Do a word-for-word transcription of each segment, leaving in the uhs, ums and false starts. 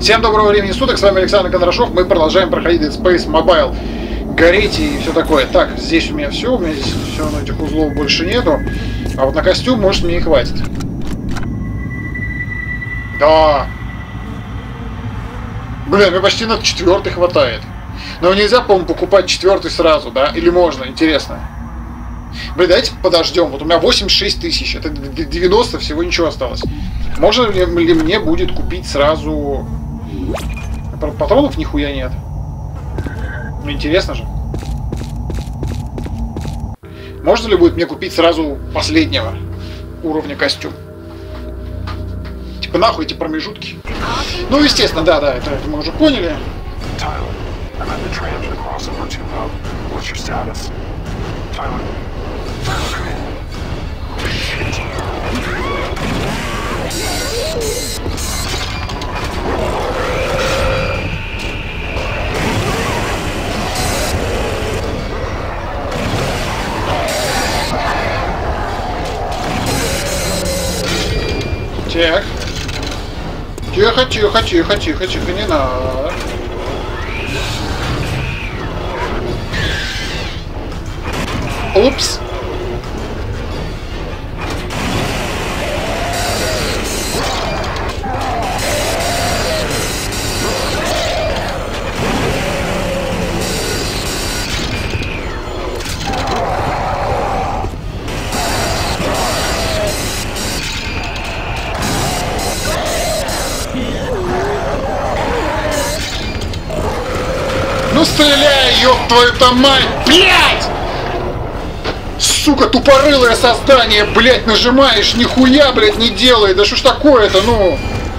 Всем доброго времени суток, с вами Александр Кондрашов, мы продолжаем проходить Dead Space Mobile. Горите и все такое. Так, здесь у меня все, у меня здесь все равно этих узлов больше нету. А вот на костюм, может, мне и хватит. Да. Блин, мне почти на четвертый хватает. Но нельзя, по-моему, покупать четвертый сразу, да? Или можно? Интересно. Блин, давайте подождем. Вот у меня восемьдесят шесть тысяч. Это девяносто, всего ничего осталось. Можно ли, ли мне будет купить сразу... Патронов нихуя нет. Ну, интересно же. Можно ли будет мне купить сразу последнего уровня костюм? Типа нахуй эти промежутки. Ну, естественно, да, да, это, это мы уже поняли. Так. Тихо, тихо, тихо, тихо, тихо, не надо. Упс. Ну стреляй, ёб твою-то мать, блядь! Сука, тупорылое создание, блядь, нажимаешь, нихуя, блядь, не делай, да что ж такое-то, ну?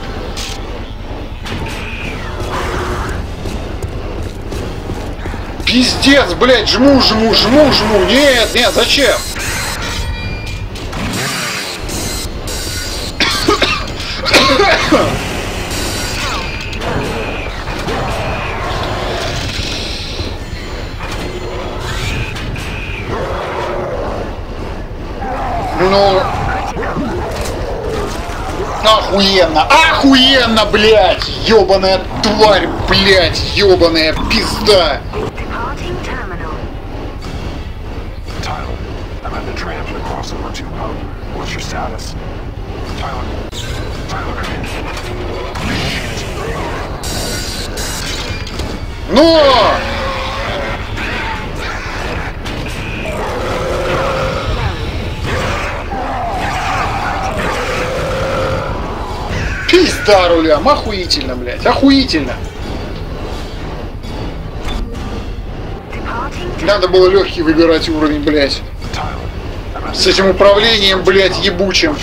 Пиздец, блядь, жму, жму, жму, жму, нет, нет, зачем? Ну, охуенно, охуенно, блядь, ёбаная тварь, блядь, ёбаная пизда. Но! Пизда рулям, охуительно, блядь, охуительно. Надо было легкий выбирать уровень, блядь. С этим управлением, блядь, ебучим.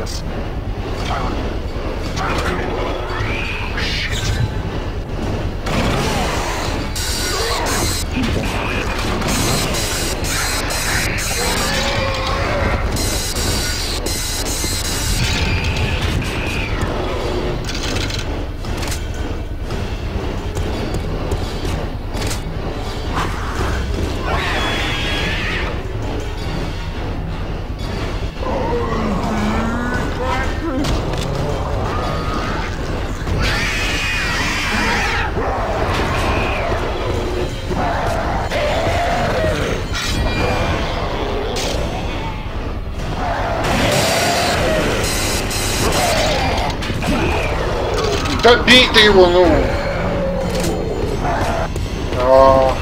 Да бей ты его, ну! А...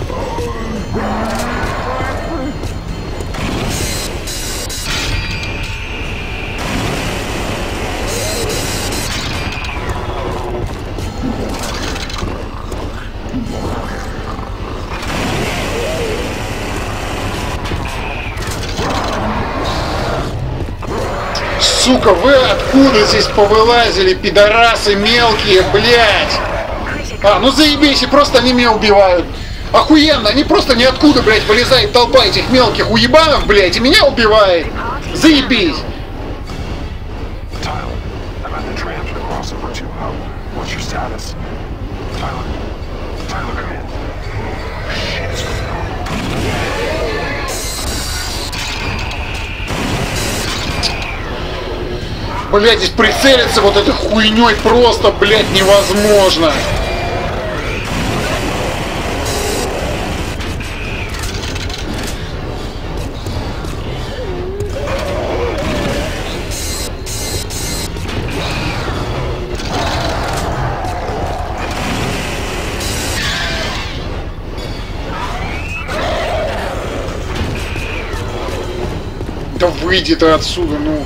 Сука, вы откуда здесь повылазили, пидорасы мелкие, блядь? А, ну заебись, и просто они меня убивают. Охуенно, они просто ниоткуда, блядь, вылезает толпа этих мелких уебанов, блядь, и меня убивает. Заебись. Блядь, здесь прицелиться вот этой хуйней просто, блядь, невозможно. Да выйди ты отсюда, ну.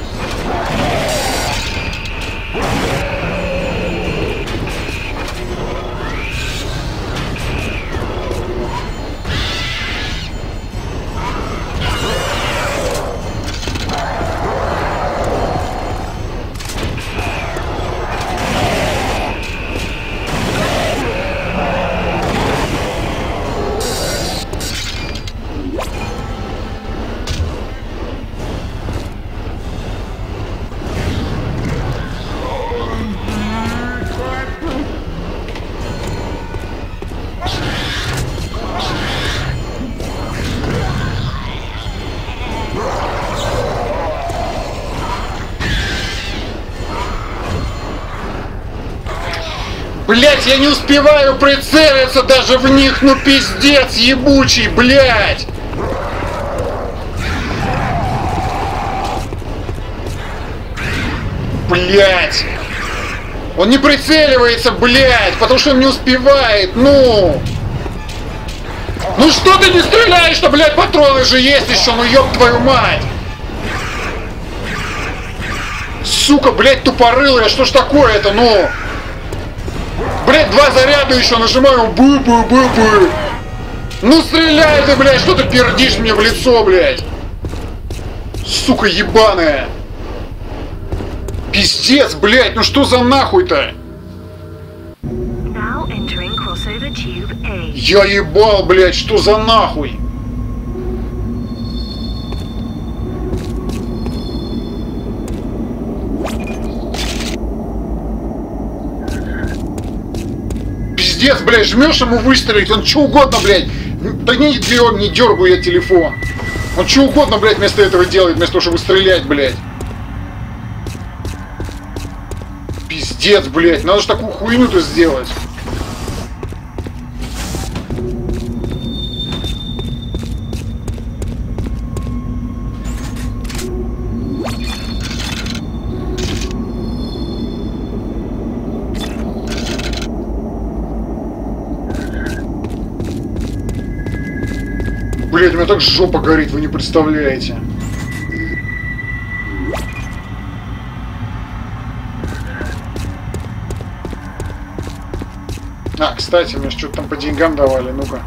Блять, я не успеваю прицелиться даже в них, ну пиздец ебучий, блять! Блять! Он не прицеливается, блять, потому что он не успевает, ну! Ну что ты не стреляешь-то, блять, патроны же есть еще, ну ёб твою мать! Сука, блять, тупорылая, что ж такое-то, ну? Блять, два заряда еще нажимаю, бы-бы-бы-бы. Ну стреляй ты, блядь, что ты пердишь мне в лицо, блядь. Сука ебаная. Пиздец, блядь, ну что за нахуй-то? Я ебал, блядь, что за нахуй? Пиздец, блядь, жмешь ему выстрелить, он что угодно, блядь. Да не, не дергаю я телефон. Он что угодно, блядь, вместо этого делает, вместо того, чтобы стрелять, блядь. Пиздец, блядь, надо же такую хуйню-то сделать. Блять, у меня так жопа горит, вы не представляете. А, кстати, мне что-то там по деньгам давали, ну-ка.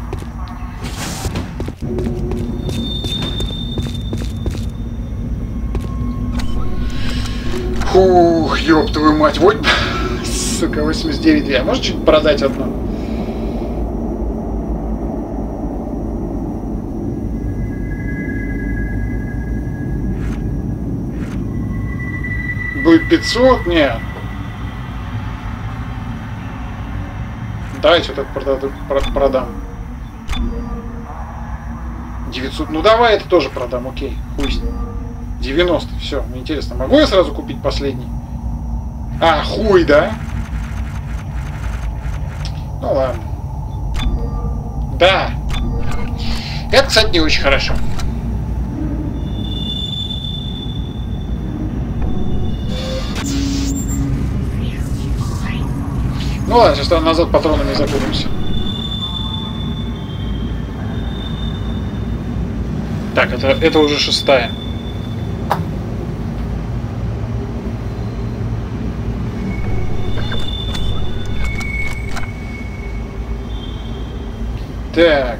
Фух, ёб твою мать, вот, сука, восемьдесят девять две. А можешь что-нибудь продать одно? Будет пятьсот? Нет. Давайте вот это продам. девятьсот. Ну давай это тоже продам, окей. Хуй с ним. девяносто. Все, мне интересно. Могу я сразу купить последний? А, хуй, да? Ну ладно. Да. Это, кстати, не очень хорошо. Ну ладно, сейчас назад патронами запутаемся. Так, это, это уже шестая. Так.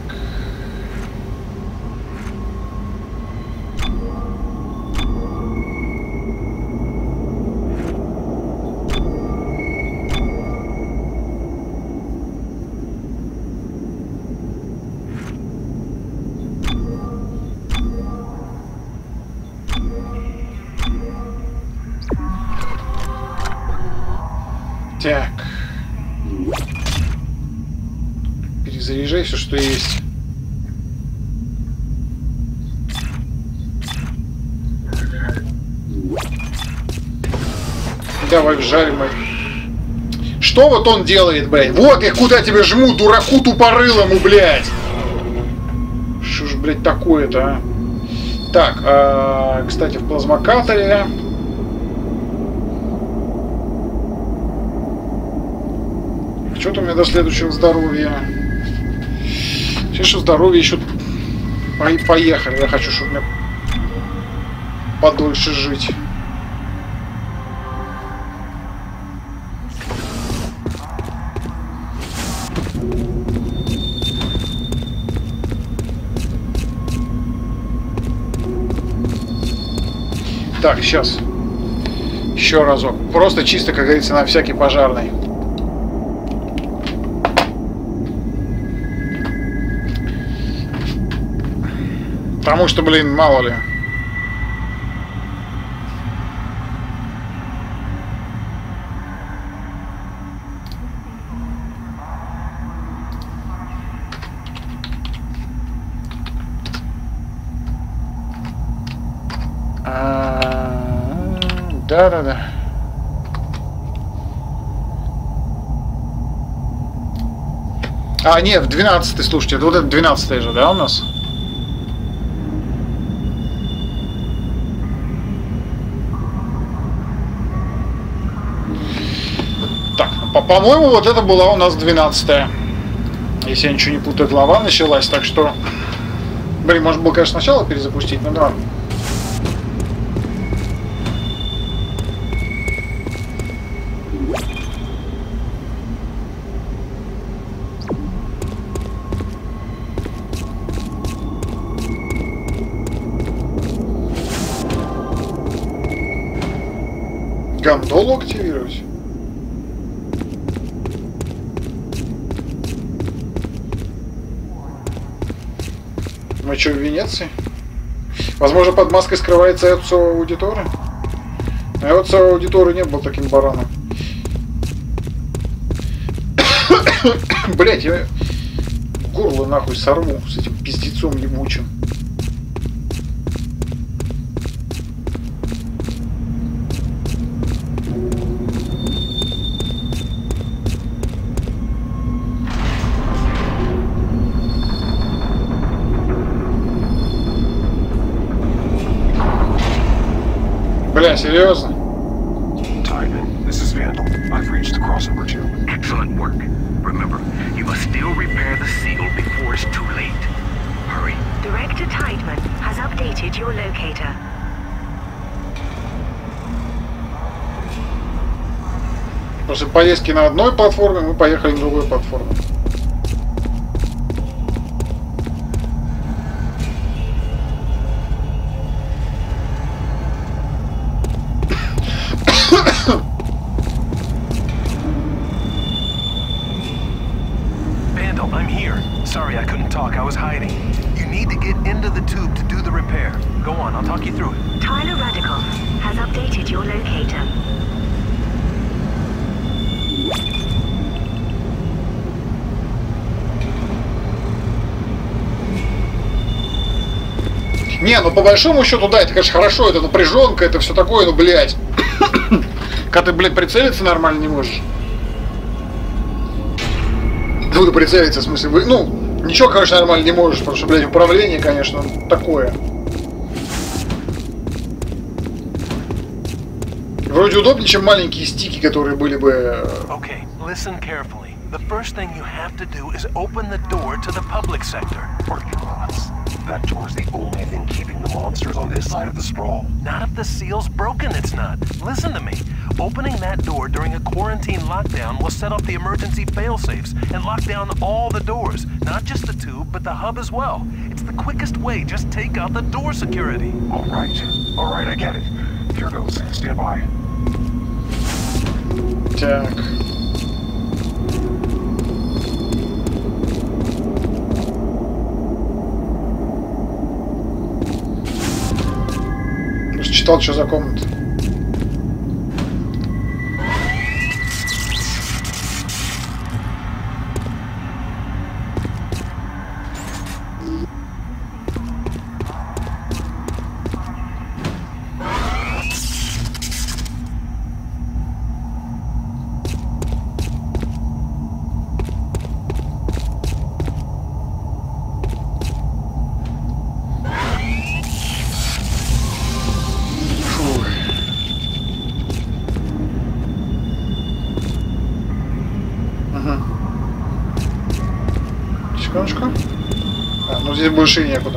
Так. Перезаряжай все, что есть. Давай вжарим их. Что вот он делает, блядь? Вот их куда тебе жму, дураку тупорылому, блядь. Что ж, блядь, такое-то, а? Так, а, кстати, в плазмокаторе... Что-то у меня до следующего здоровья. Следующее здоровье еще... Поехали, я хочу, чтобы мне подольше жить. Так, сейчас. Еще разок. Просто чисто, как говорится, на всякий пожарный. Потому что, блин, мало ли. Да-да-да. А, нет, в двенадцатый, слушайте, это вот это двенадцатый же, да, у нас? Так, по-моему, вот это была у нас двенадцатая. Если я ничего не путаю, глава началась, так что... Блин, может было, конечно, сначала перезапустить, но да. Гондолу активировать? Мы что, в Венеции? Возможно, под маской скрывается Эцио Аудиторе? А Эцио Аудиторе не был таким бараном. Блять, я горло нахуй сорву с этим пиздецом ебучим. Бля, серьезно? Tideman, this is Vandal. I've reached the crossover tube. Excellent work. Remember, you must still repair the seal before it's too late. Hurry. Director Tideman has updated your locator. После поездки на одной платформе мы поехали на другой платформе. Vandal, I'm here. Sorry I couldn't talk, I was hiding. You need to get into the tube to do the repair. Go on, I'll talk you through it. Tyler Radical has updated your locator. Не, ну по большому счету, да, это, конечно, хорошо, это напряженка, это все такое, ну, блядь. Когда ты, блядь, прицелиться нормально не можешь. Ну, ты прицелиться, в смысле, вы, ну, ничего, конечно, нормально не можешь, потому что, блядь, управление, конечно, такое. Вроде удобнее, чем маленькие стики, которые были бы... Okay, listen carefully. The first thing you have to do is open the door to the public sector. That door's the only thing keeping the monsters on this side of the sprawl. Not if the seal's broken, it's not. Listen to me. Opening that door during a quarantine lockdown will set off the emergency fail-safes and lock down all the doors. Not just the tube, but the hub as well. It's the quickest way. Just take out the door security. All right. All right, I get it. Here goes. Stand by. Так. Читал, что за комната. Секундочку. А, ну здесь больше и некуда.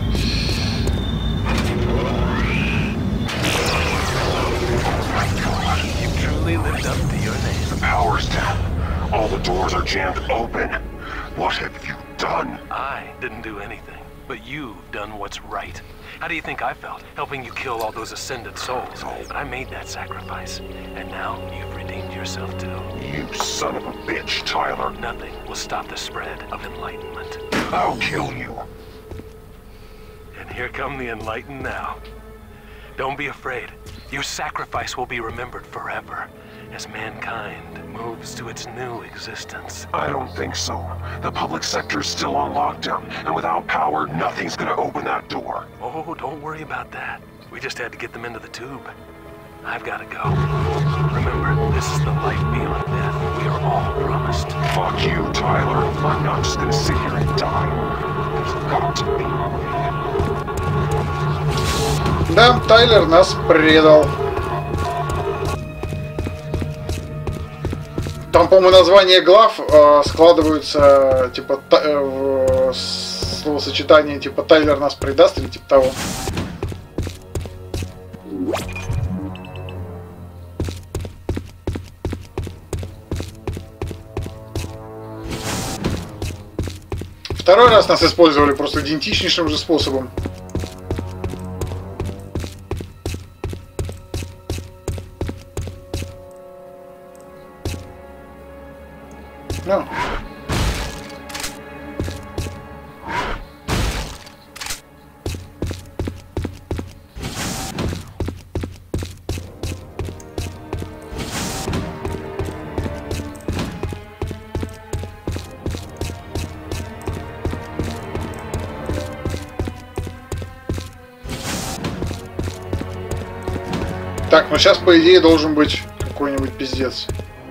The power's down. All the doors are jammed open. What have you done? I didn't do anything, but you've done what's right. How do you think I felt, helping you kill all those ascended souls? But I made that sacrifice, and now you've redeemed yourself too. You son of a bitch, Tyler. Nothing will stop the spread of enlightenment. I'll kill you. And here come the enlightened now. Don't be afraid. Your sacrifice will be remembered forever, as mankind moves to its new existence. I don't think so. The public sector's still on lockdown, and without power, nothing's gonna open that door. Oh, don't worry about that. We just had to get them into the tube. I've gotta go. Remember, this is the life beyond death we are all promised. Fuck you, Tyler. I'm not just gonna sit here and die. There's got to be a way. Да, Тайлер нас предал. Там, по-моему, названия глав э, складываются типа та, э, в словосочетание типа Тайлер нас предаст или типа того. Второй раз нас использовали просто идентичнейшим же способом. No. Так, ну сейчас по идее должен быть какой-нибудь пиздец.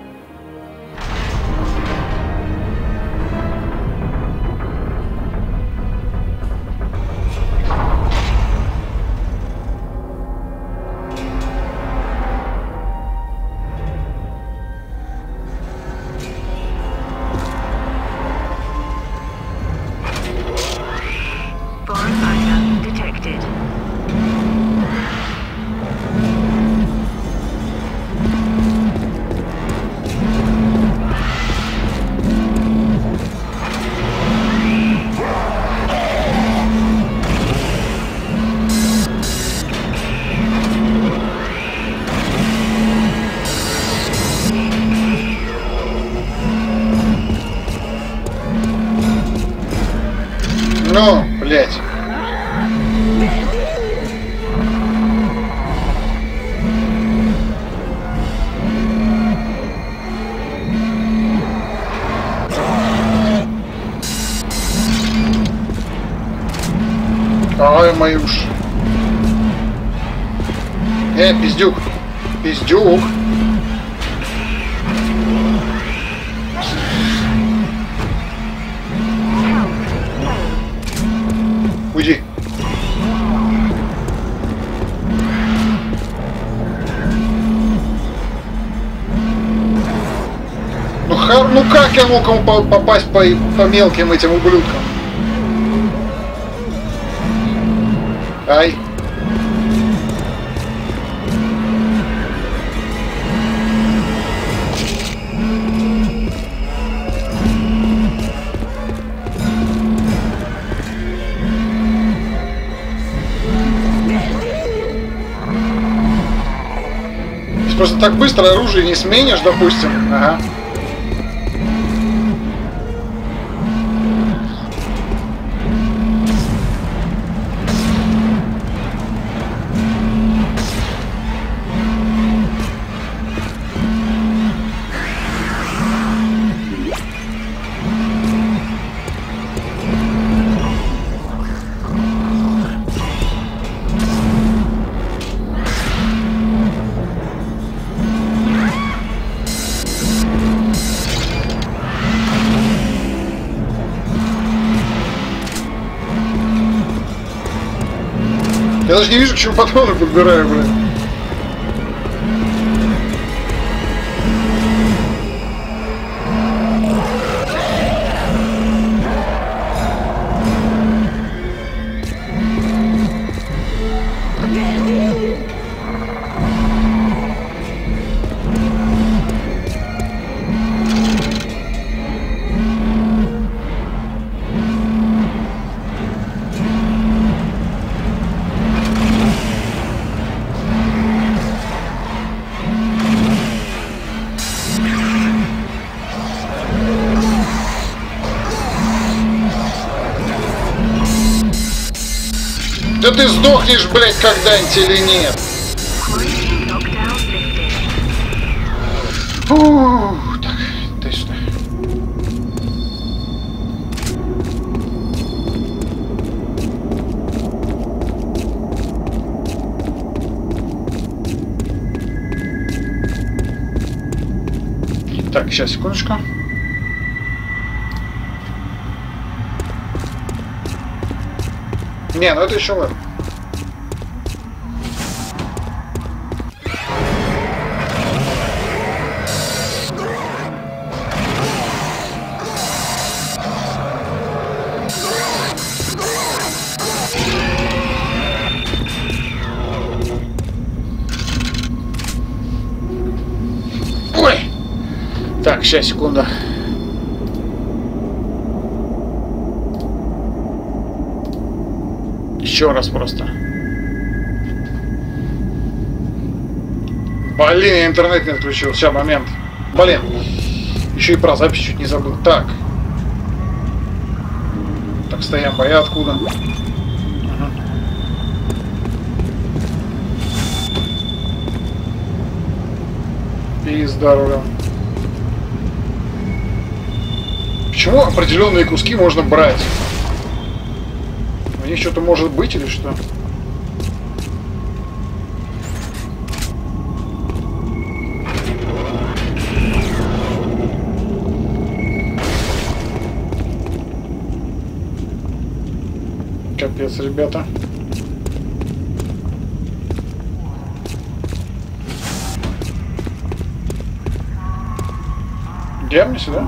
Ну, блять. Ай, мои уши. Э, пиздюк. Пиздюк. Уйди. Ну, хар... ну как я мог ему попасть по, по мелким этим ублюдкам? Ай. Просто так быстро оружие не сменишь, допустим. Ага. Я даже не вижу, к чему патроны подбираю, блин. Да ты сдохнешь, блядь, когда-нибудь или нет? Quarantine lockdown lifted. Фух, так, дай сюда. Так, сейчас, секундочку. Не, ну это еще ладно. Ой! Так, сейчас, секунду. Еще раз просто. Блин, я интернет не отключил. Сейчас, момент. Блин. Еще и про запись чуть не забыл. Так. Так, стоим, боя откуда? Угу. Пизда рулем. Почему определенные куски можно брать? У них что-то может быть или что? Капец, ребята. Где мне сюда?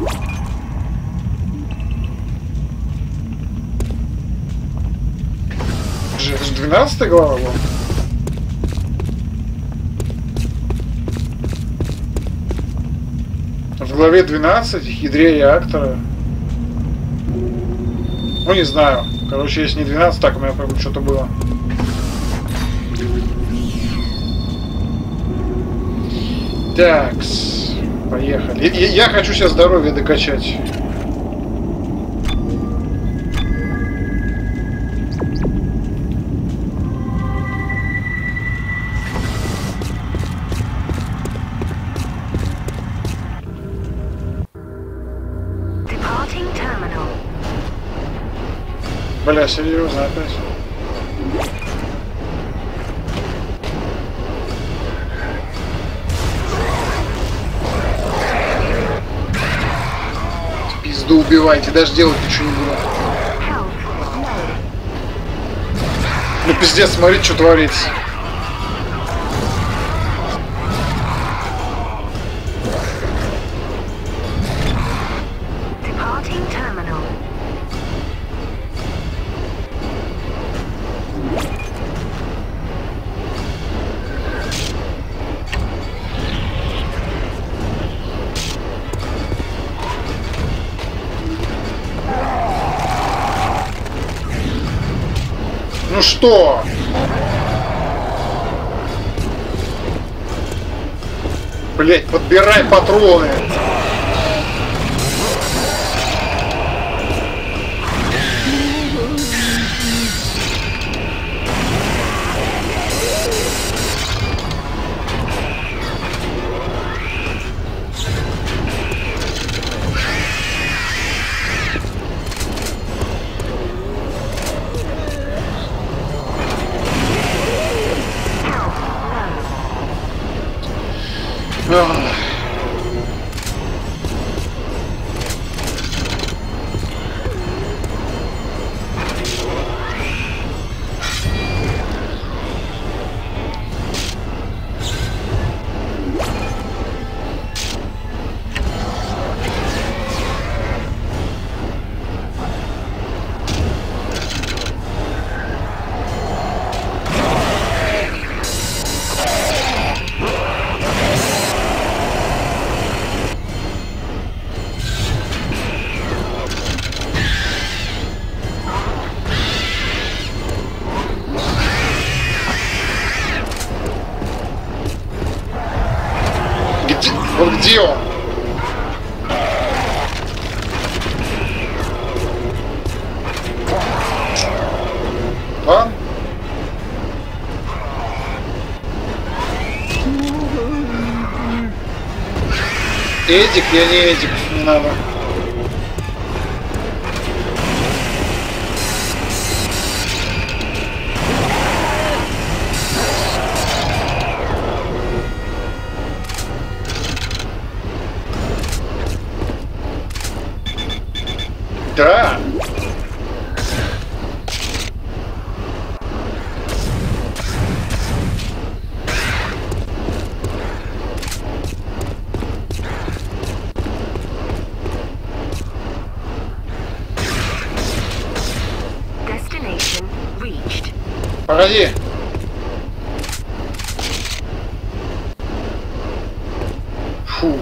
Это же двенадцатая глава была. В главе двенадцать ядре реактора. Ну не знаю. Короче, если не двенадцать, так у меня прям что-то было. Так, поехали. Я, я хочу сейчас здоровье докачать. Бля, серьезно, опять? Пизду убивайте, даже делать ничего не буду. Ну пиздец, смотри, что творится. Ну что? Блять, подбирай патроны. Вот где он? Ладно. Эдик, я не Эдик, не надо. Да. Destination reached. Погоди. Фу.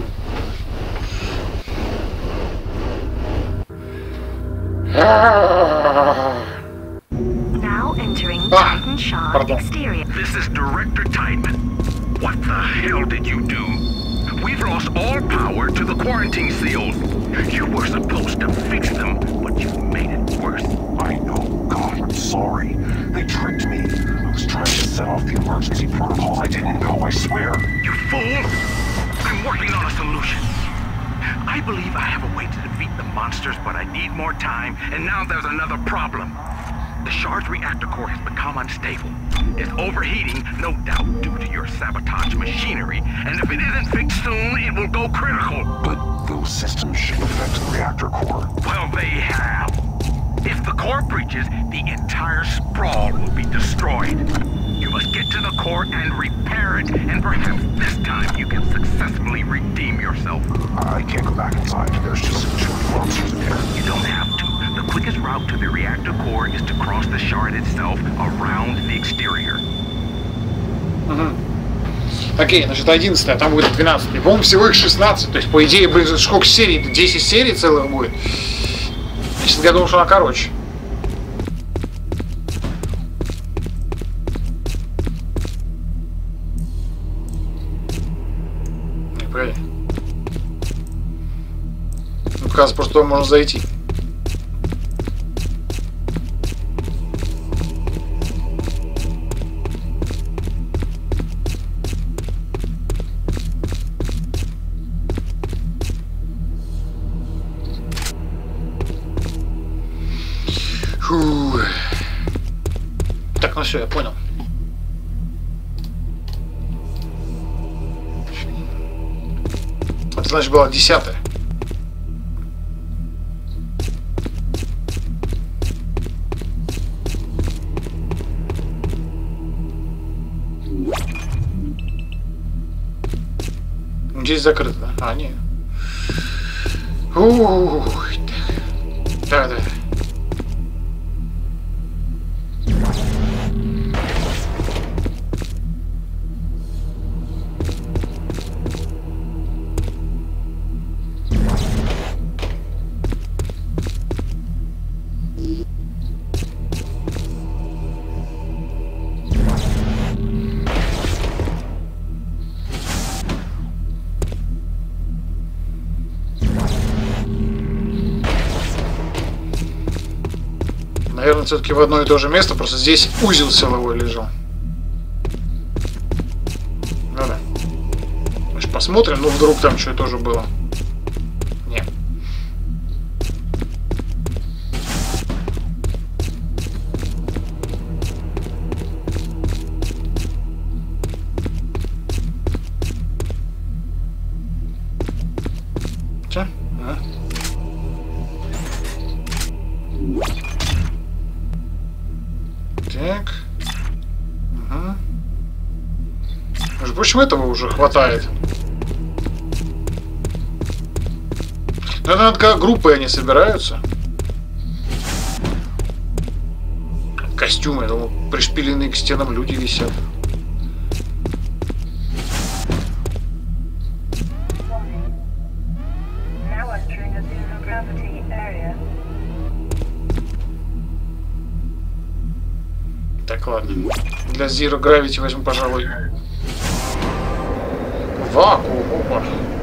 Now entering Ah, Titan Shard pardon. exterior. This is Director Tideman. What the hell did you do? We've lost all power to the quarantine seals. You were supposed to fix them, but you made it worse. I know. God, I'm sorry. They tricked me. I was trying to set off the emergency protocol. I didn't know, I swear. You fool! I'm working on a solution. I believe I have a way to defeat the monsters, but I need more time, and now there's another problem. The Shard's reactor core has become unstable. It's overheating, no doubt due to your sabotage machinery, and if it isn't fixed soon, it will go critical. But those systems should affect the reactor core. Well, they have. If the core breaches, the entire sprawl will be destroyed. You must get to the core and repair it, and perhaps this time you can successfully redeem yourself. I can't go back inside. There's just too many monsters in there. You don't have to. The quickest route to the reactor core is to cross the shard itself around the exterior. Угу. Окей, значит, одиннадцатый, а там будет двенадцатый. По-моему, всего их шестнадцать. То есть, по идее, блин, сколько серий? десять серий целых будет. Значит, я думал, что она короче. Не, погоди. Ну, кажется, просто туда можно зайти. Фу. Так, ну все, я понял. Это значит была десятая. Здесь закрыто, да? А, нет. Ух, да, да. Наверное, все-таки в одно и то же место, просто здесь узел силовой лежал. Ну да. Значит, посмотрим, ну вдруг там что-то тоже было. Нет. Че? А? Так. Угу. Между прочим, этого уже хватает. Но это надо, как группы они собираются. Костюмы, я думал, пришпиленные к стенам люди висят. Так, ладно. Для Zero Gravity возьму, пожалуй, вакуум. Опа.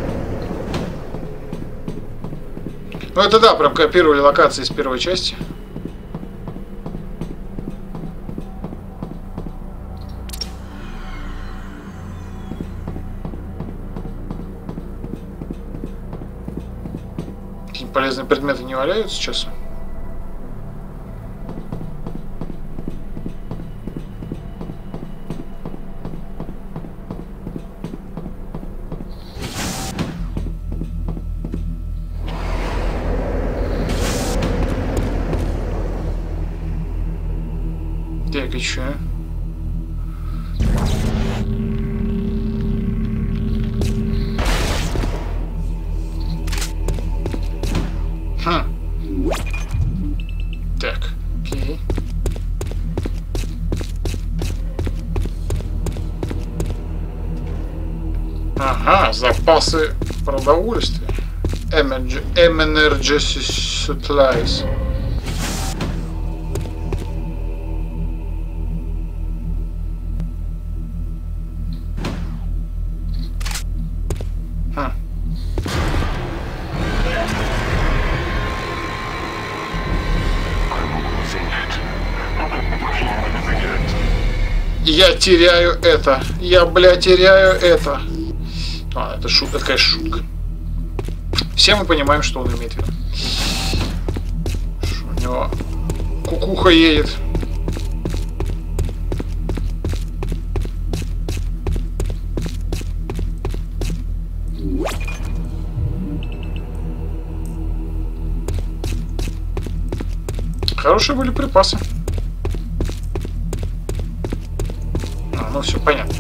Ну это да, прям копировали локации из первой части. полезные предметы не валяются сейчас? Так, и чё? Хм. Так, окей. Ага, запасы продовольствия. Emergency supplies. Я теряю это. Я, бля, теряю это. А, это шутка, это, конечно, шутка. Все мы понимаем, что он имеет в виду. Что у него кукуха едет. Хорошие были припасы. А, ну все понятно.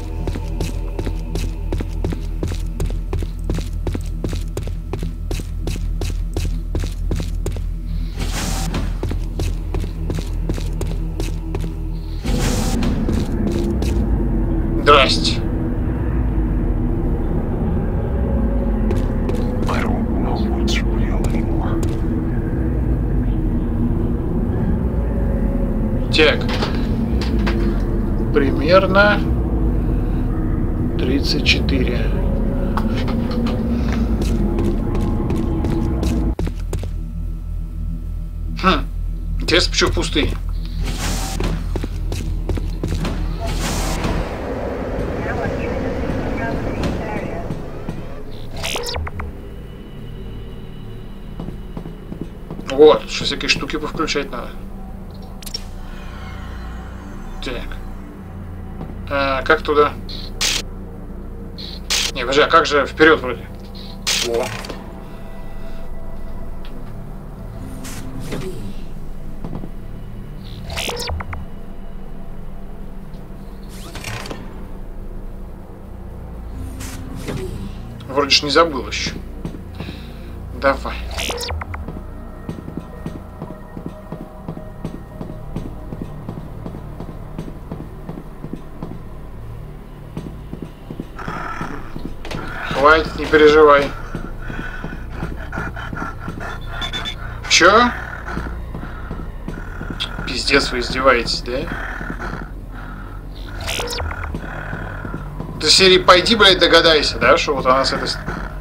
Здрасте. Так. Примерно тридцать четыре. Хм. Интересно, почему в пустыне? Вот, что всякие штуки повключать надо. Так. А, как туда? Не, подожди, а как же вперед вроде? О. Вроде ж не забыл еще. Давай. Хватит, не переживай. Чё? Пиздец, вы издеваетесь, да? Ты серии пойди, блядь, догадайся, да, что вот она с этой...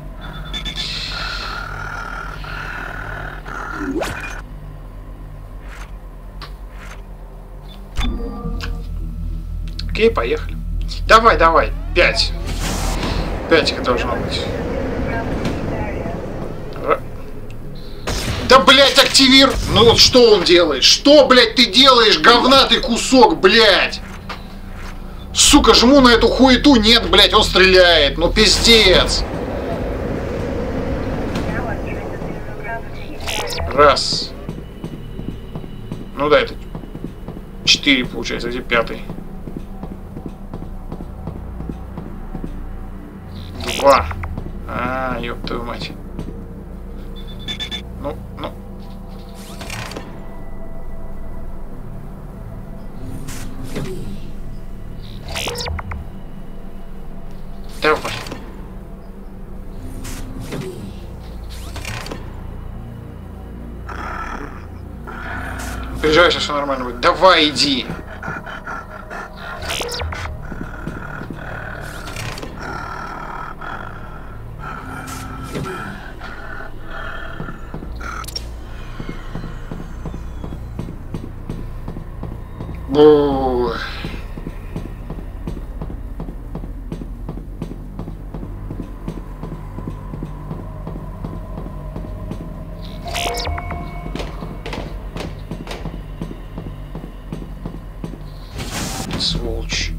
Окей, поехали. Давай, давай, пять. Пять их должно быть. Да, блядь, активир! Ну вот что он делает? Что, блядь, ты делаешь, говнатый кусок, блядь? Сука, жму на эту хуету, нет, блядь, он стреляет. Ну пиздец. Раз. Ну да, это четыре получается, где пятый? Два. А, ёб твою мать. Ну, ну. Давай. Переживай, сейчас все нормально будет. Давай, иди. Бу.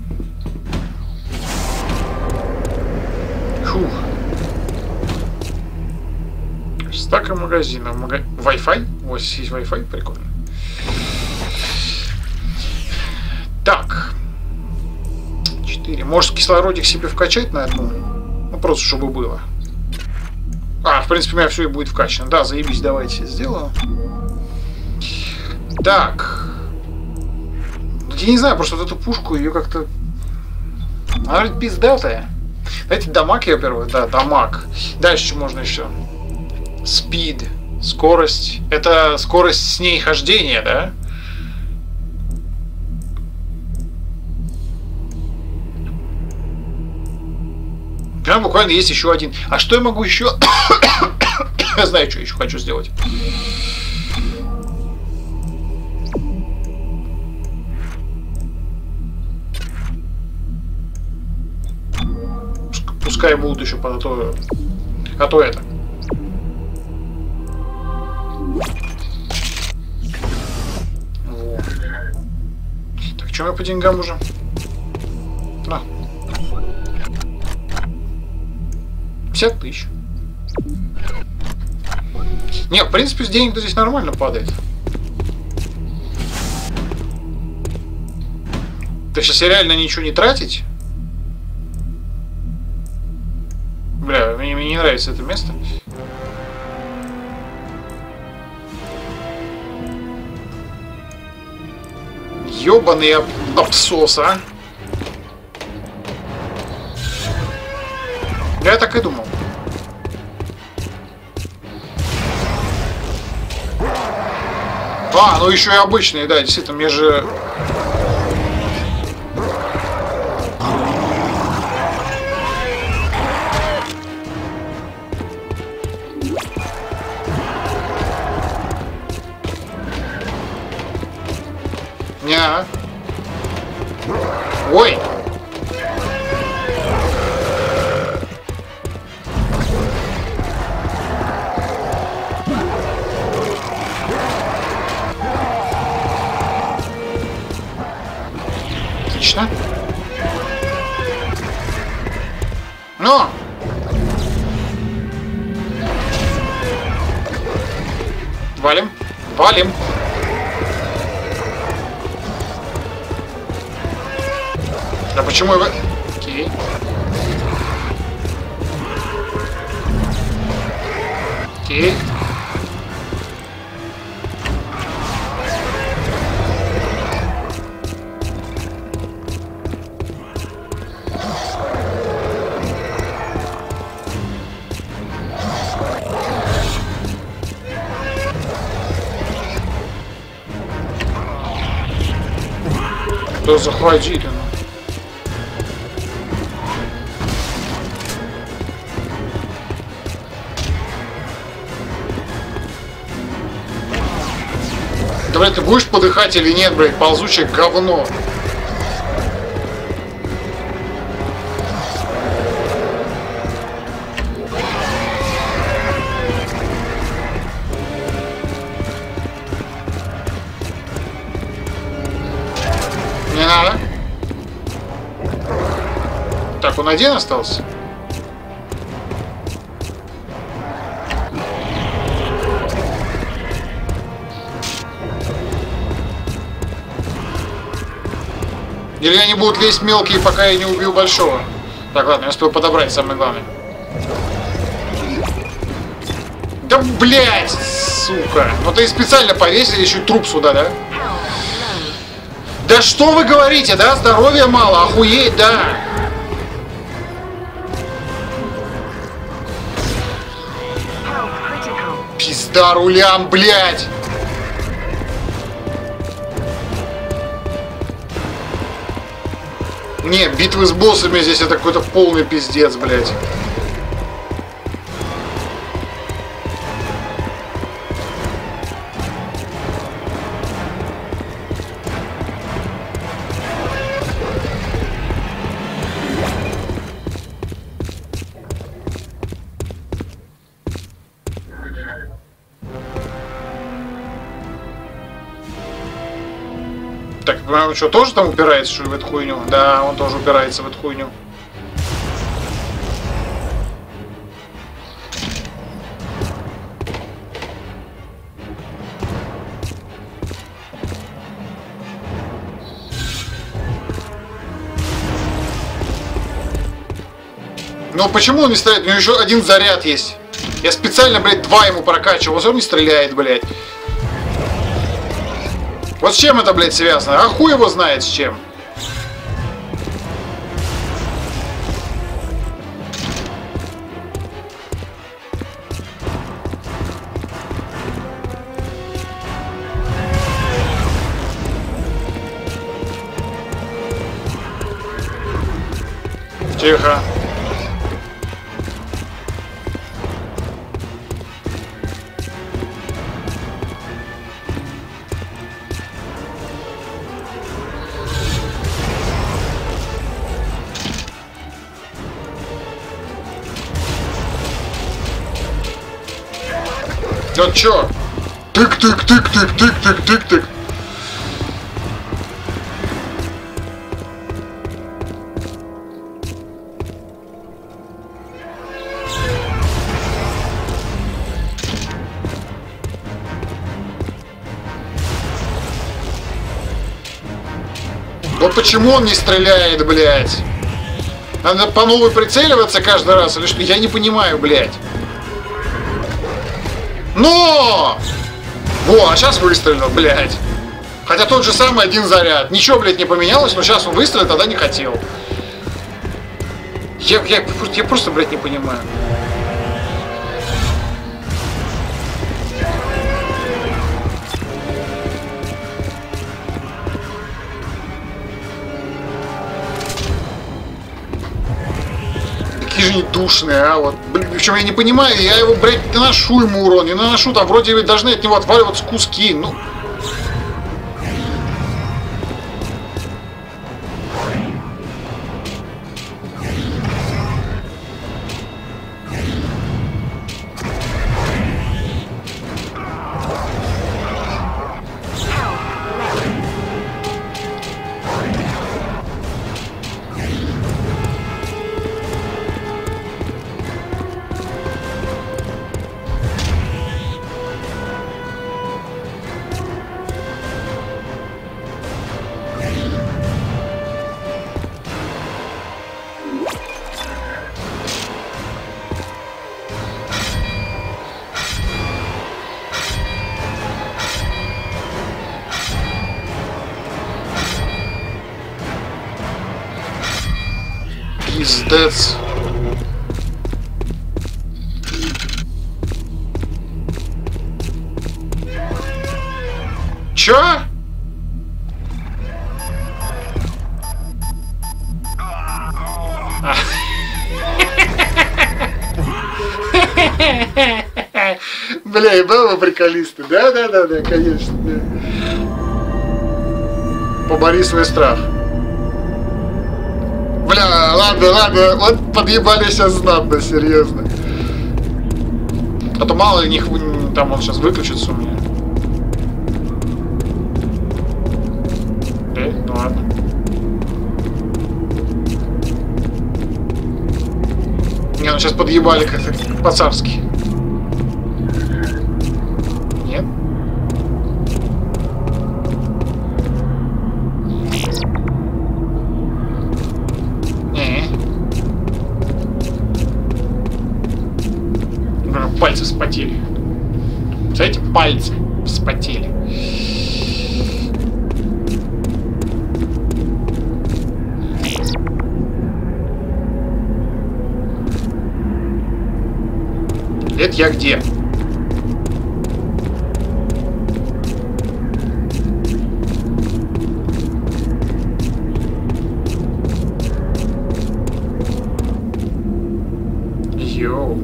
Фух. Стака магазинов. Мага... Wi-Fi? Вот здесь есть Wi-Fi, прикольно. Так. четыре. Может кислородик себе вкачать на одну? Ну просто чтобы было. А, в принципе, у меня все и будет вкачано. Да, заебись, давайте сделаю. Так. Я не знаю, просто вот эту пушку, ее как-то... Она ведь пиздатая. Давайте дамаг я, во-первых. Да, дамаг. Дальше что можно еще? Спид. Скорость. Это скорость с ней хождения, да? Прям буквально есть еще один. А что я могу еще? Я знаю, что еще хочу сделать. Пускай будут еще по то, а то это. Вот. Так, что я по деньгам уже? На. пятьдесят тысяч. Не, в принципе, с денег-то здесь нормально падает. То есть, если реально ничего не тратить... Бля, мне, мне не нравится это место. Ёбаный об... абсос, а? Я так и думал. А, ну еще и обычные, да, действительно, мне же... Не. Ой. Отлично. Ну. Валим. Валим. А почему его... Окей. Окей. Да захватили, ну. Да, блядь, ты будешь подыхать или нет, блядь, ползучее говно. Не надо. Так, он один остался? Или они будут лезть мелкие, пока я не убью большого? Так, ладно, я успел подобрать, самое главное. Да, блядь, сука. Ну ты специально повесили еще труп сюда, да? Да что вы говорите, да? Здоровья мало, охуеть, да. Пизда рулям, блядь. Не, битвы с боссами здесь это какой-то полный пиздец, блядь. Так, понимаю, он что, тоже там упирается, что ли, в эту хуйню? Да, он тоже упирается в эту хуйню. Ну почему он не стреляет? У него еще один заряд есть. Я специально, блядь, два ему прокачивал, он не стреляет, блядь. Вот с чем это, блядь, связано? А хуй его знает с чем. Тихо. Да чё? Тык-тык-тык-тык-тык-тык-тык-тык. Вот почему он не стреляет, блядь? Надо по новой прицеливаться каждый раз или что? Я не понимаю, блядь. Но! Во, а сейчас выстрелил, блядь. Хотя тот же самый один заряд. Ничего, блядь, не поменялось, но сейчас он выстрелил, тогда не хотел. Я, я, я просто, блядь, не понимаю. Какие же они душные, а, вот. Блин, причем я не понимаю, я его, блядь, наношу ему урон, не наношу, там вроде бы должны от него отваливаться куски, ну... Пиздец. Чё? Бля, и баба приколисты. Да-да-да, конечно. Да. Побори свой страх. Бля, ладно, ладно, вот подъебали сейчас знатно, серьезно. А то мало ли них, там он сейчас выключится у меня. Да, ну ладно. Не, ну сейчас подъебали как-то по-царски. Нет? Пальцы вспотели. Знаете, пальцы вспотели. Это я где? Йоу.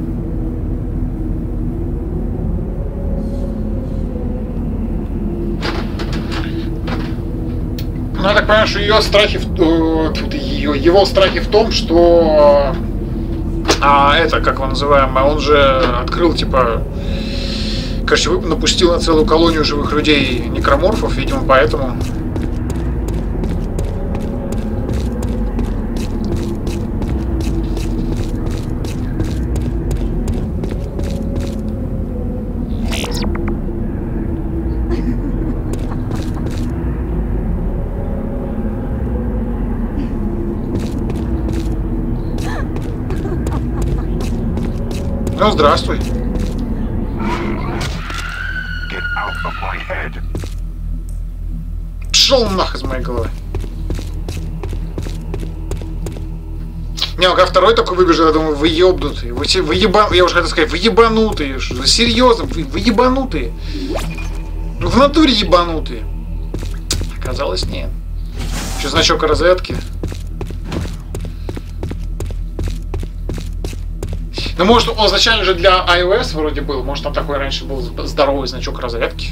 Ну, я так понимаю, что ее страхи, в... ее, его страхи в том, что а это, как его называем, он же открыл, типа, короче, напустил на целую колонию живых людей некроморфов, видимо, поэтому. Ну, здравствуй. Get out of my head. Пшел нах из моей головы. Не, а второй такой выбежал, я думаю, вы ебнутые, вы, вы еба... я уже хотел сказать, вы ебанутые, серьезно, вы, вы ебанутые. В натуре ебанутые. Оказалось, нет. Еще значок разрядки. Ну, может, он изначально же для iOS вроде был, может, там такой раньше был здоровый значок разрядки.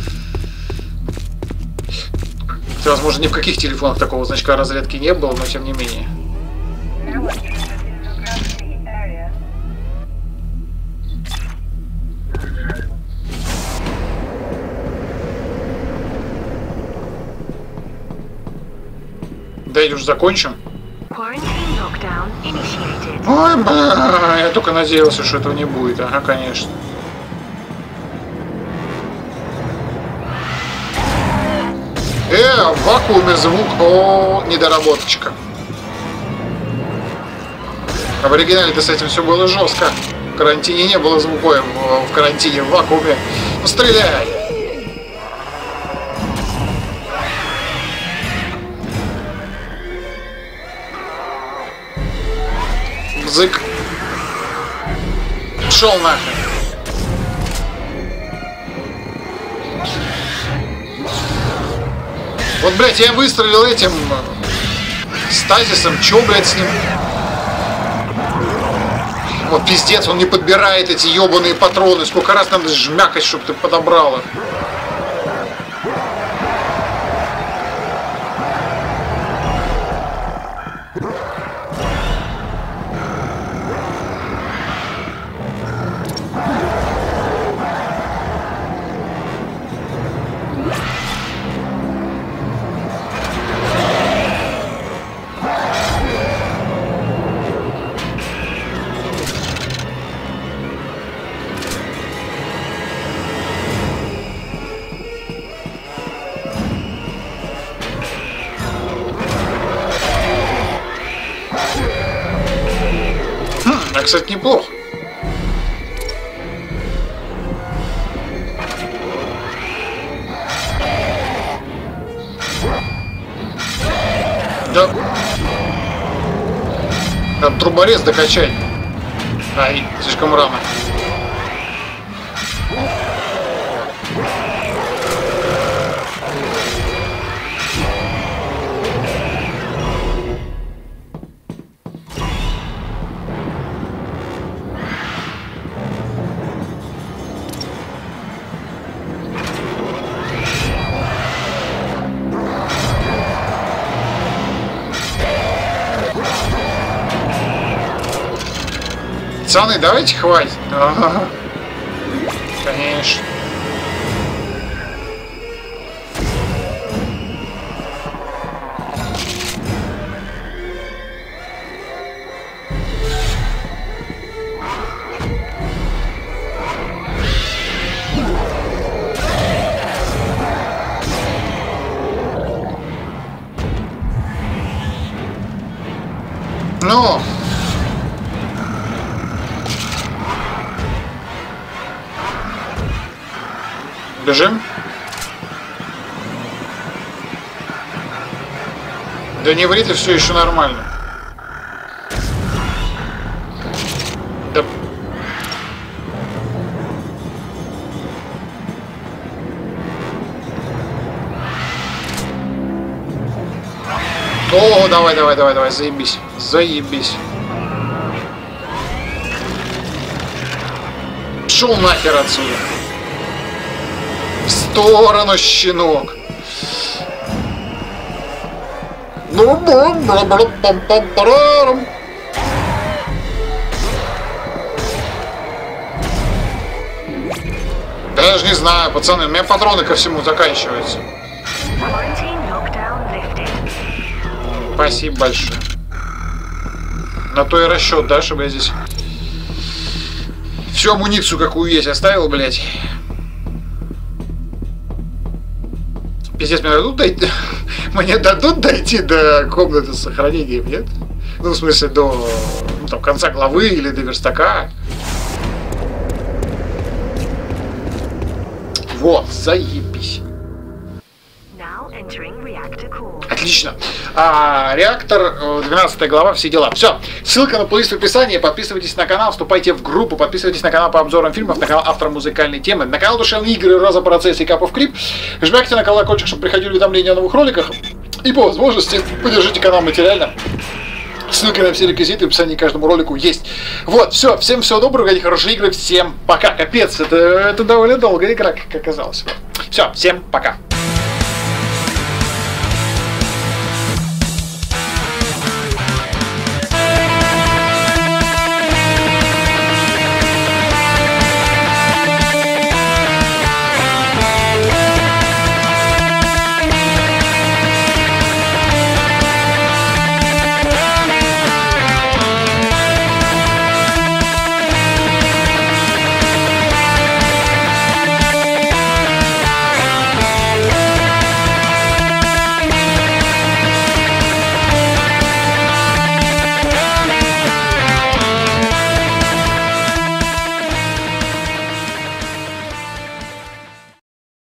Хотя, возможно, ни в каких телефонах такого значка разрядки не было, но тем не менее. Давайте уже закончим. Ой, бля, я только надеялся, что этого не будет. Ага, конечно. Э, в вакууме звук, о, недоработочка. А в оригинале-то с этим все было жестко. В карантине не было звука, в, в карантине, в вакууме. Ну, стреляй! Бзык. Шел нахрен. Вот, блядь, я выстрелил этим стазисом. Чё, блядь, с ним? Вот пиздец, он не подбирает эти ебаные патроны. Сколько раз надо жмякать, чтобы ты подобрал их. Кстати, неплохо. Да. Надо труборез докачать. Ай, слишком рано. Пацаны, давайте хватит. Ага. Конечно. Ну. Бежим? Да не ври, ты все еще нормально. Да. О, давай, давай, давай, давай, заебись, заебись. Шел нахер отсюда. В сторону, щенок. Даже не знаю, пацаны, у меня патроны ко всему заканчиваются. Спасибо большое. На то и расчет, да, чтобы я здесь всю амуницию, какую есть, оставил, блядь. Пиздец, мне дадут дойти, мне дадут дойти до комнаты с сохранением, нет? Ну, в смысле, до ну, там, конца главы или до верстака. Вот, заебись. Отлично. А, реактор, двенадцатая глава, все дела. Все. Ссылка на плейлист в описании. Подписывайтесь на канал, вступайте в группу, подписывайтесь на канал по обзорам фильмов, на канал автора музыкальной темы, на канал Душевные игры, Роза Процесс и Капов Крип. Жмякайте на колокольчик, чтобы приходили уведомления о новых роликах. И по возможности поддержите канал материально. Ссылки на все реквизиты в описании к каждому ролику есть. Вот, все. Всем всего доброго, хорошие игры. Всем пока. Капец, это, это довольно долгая игра, как оказалось. Все, всем пока.